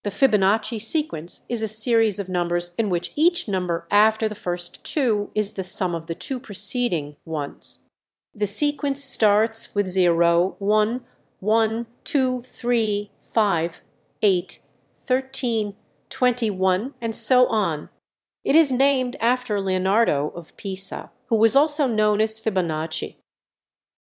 The Fibonacci sequence is a series of numbers in which each number after the first two is the sum of the two preceding ones. The sequence starts with 0, 1, 1, 2, 3, 5, 8, 13, 21, and so on. It is named after Leonardo of Pisa, who was also known as Fibonacci.